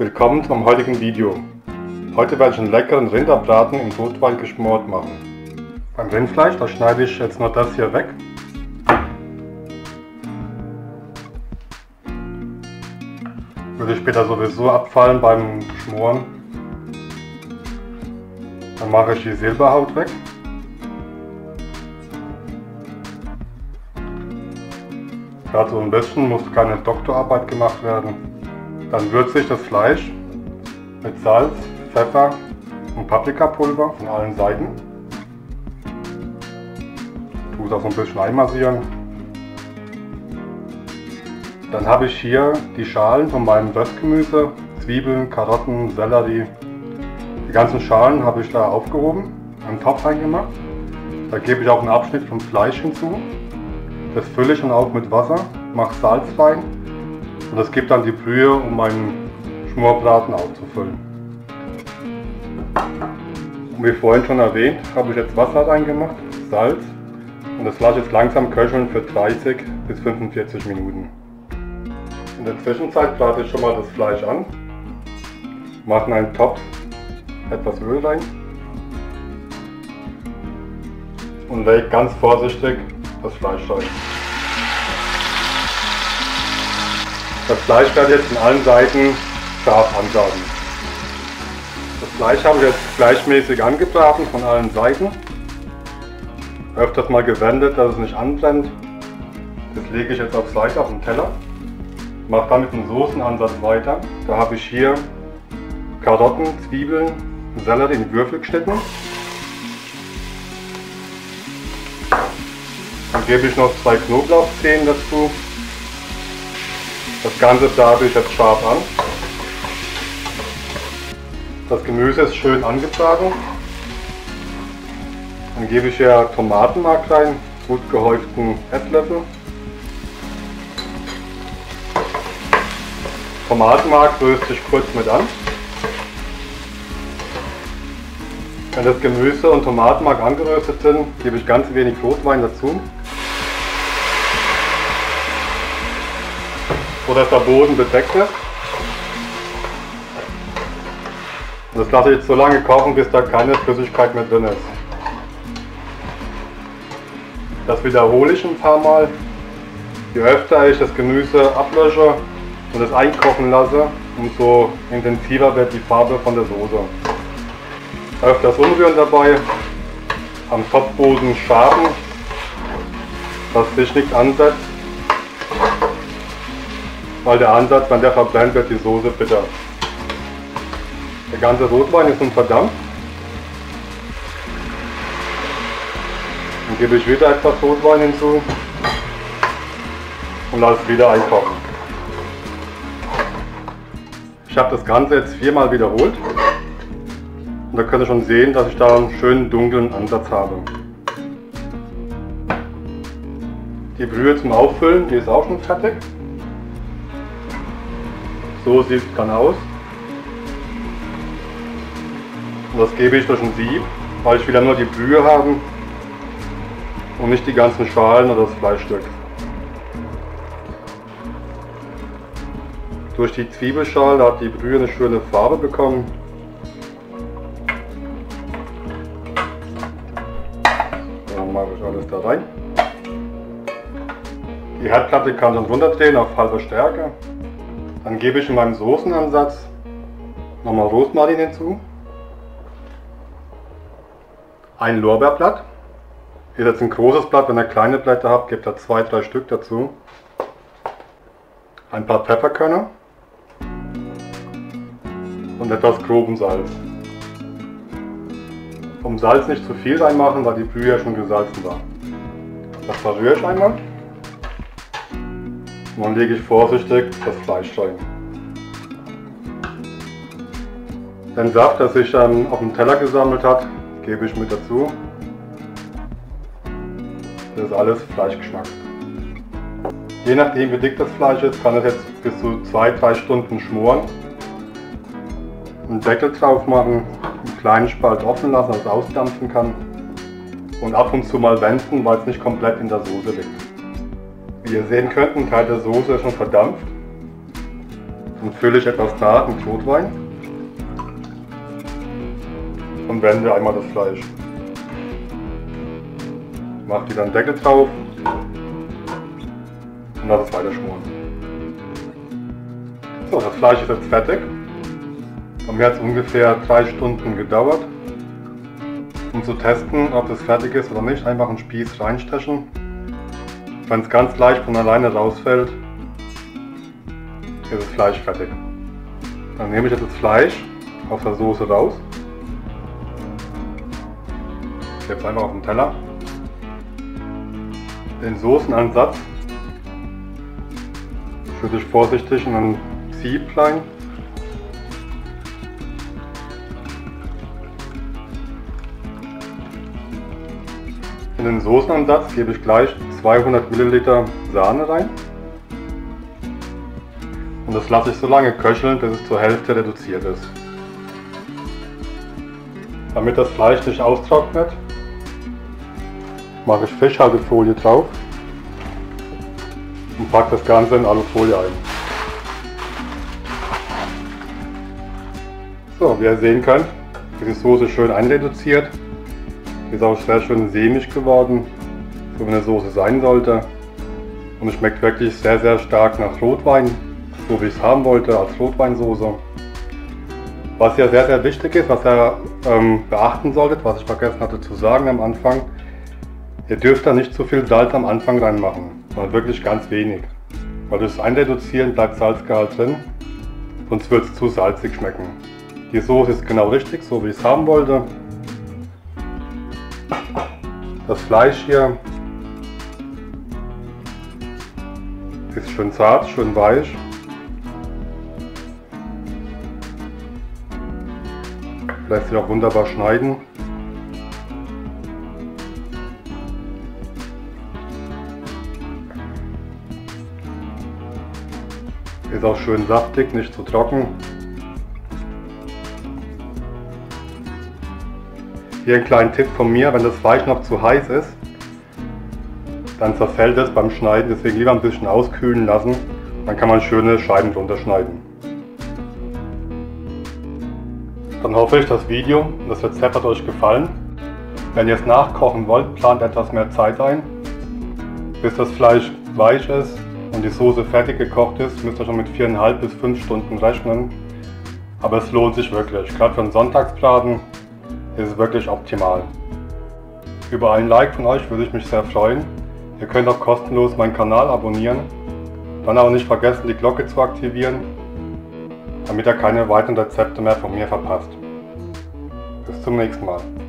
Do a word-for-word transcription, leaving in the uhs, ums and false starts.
Willkommen zum heutigen Video. Heute werde ich einen leckeren Rinderbraten in Rotwein geschmort machen. Beim Rindfleisch, da schneide ich jetzt nur das hier weg. Würde später sowieso abfallen beim Schmoren. Dann mache ich die Silberhaut weg. Gerade so ein bisschen muss keine Doktorarbeit gemacht werden. Dann würze ich das Fleisch mit Salz, Pfeffer und Paprikapulver von allen Seiten. Tue es auch so ein bisschen einmassieren. Dann habe ich hier die Schalen von meinem Röstgemüse, Zwiebeln, Karotten, Sellerie. Die ganzen Schalen habe ich da aufgehoben, in einen Topf reingemacht. Da gebe ich auch einen Abschnitt vom Fleisch hinzu. Das fülle ich dann auch mit Wasser, mache Salz rein und das gibt dann die Brühe, um meinen Schmorbraten aufzufüllen. Und wie vorhin schon erwähnt, habe ich jetzt Wasser reingemacht, Salz und das lasse ich jetzt langsam köcheln für dreißig bis fünfundvierzig Minuten. In der Zwischenzeit brate ich schon mal das Fleisch an, mache in einen Topf etwas Öl rein und lege ganz vorsichtig das Fleisch rein. Das Fleisch werde ich jetzt von allen Seiten scharf anbraten. Das Fleisch habe ich jetzt gleichmäßig angebraten von allen Seiten. Öfters mal gewendet, dass es nicht anbrennt. Das lege ich jetzt auf Seite auf den Teller. Mache dann mit dem Soßenansatz weiter. Da habe ich hier Karotten, Zwiebeln, Sellerie in Würfel geschnitten. Dann gebe ich noch zwei Knoblauchzehen dazu. Das Ganze brate ich jetzt scharf an. Das Gemüse ist schön angebraten. Dann gebe ich hier Tomatenmark rein, gut gehäuften Esslöffel. Tomatenmark röste ich kurz mit an. Wenn das Gemüse und Tomatenmark angeröstet sind, gebe ich ganz wenig Rotwein dazu, so dass der Boden bedeckt ist. Und das lasse ich jetzt so lange kochen, bis da keine Flüssigkeit mehr drin ist. Das wiederhole ich ein paar Mal. Je öfter ich das Gemüse ablösche und es einkochen lasse, umso intensiver wird die Farbe von der Soße. Öfters umrühren dabei, am Topfboden schaben, dass sich nichts ansetzt, weil der Ansatz, wenn der verbrennt, wird die Soße bitter. Der ganze Rotwein ist nun verdampft. Dann gebe ich wieder etwas Rotwein hinzu und lasse es wieder einkochen. Ich habe das Ganze jetzt viermal wiederholt. Und da könnt ihr schon sehen, dass ich da einen schönen dunklen Ansatz habe. Die Brühe zum Auffüllen, die ist auch schon fertig. So sieht es dann aus. Und das gebe ich durch ein Sieb, weil ich wieder nur die Brühe habe und nicht die ganzen Schalen oder das Fleischstück. Durch die Zwiebelschale hat die Brühe eine schöne Farbe bekommen. Dann mache ich alles da rein. Die Herdplatte kann dann runterdrehen auf halbe Stärke. Dann gebe ich in meinem Soßenansatz nochmal Rosmarin hinzu. Ein Lorbeerblatt. Hier ist jetzt ein großes Blatt, wenn ihr kleine Blätter habt, gebt da zwei, drei Stück dazu. Ein paar Pfefferkörner und etwas groben Salz. Vom Salz nicht zu viel reinmachen, weil die Brühe ja schon gesalzen war. Das verrühre ich einmal. Und dann lege ich vorsichtig das Fleisch rein. Den Saft, der sich dann auf dem Teller gesammelt hat, gebe ich mit dazu. Das ist alles Fleischgeschmack. Je nachdem wie dick das Fleisch ist, kann es jetzt bis zu zwei bis drei Stunden schmoren. Einen Deckel drauf machen, einen kleinen Spalt offen lassen, dass es ausdampfen kann. Und ab und zu mal wenden, weil es nicht komplett in der Soße liegt. Wie ihr sehen könnt, ein Teil der Soße ist schon verdampft. Dann fülle ich etwas nach mit Rotwein und wende einmal das Fleisch. Mache die dann Deckel drauf und lasse es weiter schmoren. So, das Fleisch ist jetzt fertig. Bei mir hat es ungefähr drei Stunden gedauert. Um zu testen, ob das fertig ist oder nicht, einfach einen Spieß reinstechen. Wenn es ganz leicht von alleine rausfällt, ist das Fleisch fertig. Dann nehme ich jetzt das Fleisch aus der Soße raus. Ich gebe es einfach auf den Teller. Den Soßenansatz schütte ich vorsichtig in ein Sieb rein. In den Soßenansatz gebe ich gleich zweihundert Milliliter Sahne rein und das lasse ich so lange köcheln, bis es zur Hälfte reduziert ist. Damit das Fleisch nicht austrocknet, mache ich Fischhaltefolie drauf und packe das Ganze in Alufolie ein. So, wie ihr sehen könnt, ist die Soße schön einreduziert. Die ist auch sehr schön sämig geworden, so wie eine Soße sein sollte. Und es schmeckt wirklich sehr, sehr stark nach Rotwein, so wie ich es haben wollte, als Rotweinsoße. Was ja sehr, sehr wichtig ist, was ihr ähm, beachten solltet, was ich vergessen hatte zu sagen am Anfang, ihr dürft da nicht zu viel Salz am Anfang reinmachen, sondern wirklich ganz wenig. Weil durch das Einreduzieren bleibt Salzgehalt drin, sonst wird es zu salzig schmecken. Die Soße ist genau richtig, so wie ich es haben wollte. Das Fleisch hier ist schön zart, schön weich. Lässt sich auch wunderbar schneiden. Ist auch schön saftig, nicht zu trocken. Hier ein kleiner Tipp von mir, wenn das Fleisch noch zu heiß ist, dann zerfällt es beim Schneiden, deswegen lieber ein bisschen auskühlen lassen, dann kann man schöne Scheiben drunter schneiden. Dann hoffe ich, das Video und das Rezept hat euch gefallen. Wenn ihr es nachkochen wollt, plant etwas mehr Zeit ein. Bis das Fleisch weich ist und die Soße fertig gekocht ist, müsst ihr schon mit viereinhalb bis fünf Stunden rechnen. Aber es lohnt sich wirklich, gerade für einen Sonntagsbraten ist es wirklich optimal. Über ein Like von euch würde ich mich sehr freuen. Ihr könnt auch kostenlos meinen Kanal abonnieren. Dann aber nicht vergessen, die Glocke zu aktivieren, damit ihr keine weiteren Rezepte mehr von mir verpasst. Bis zum nächsten Mal.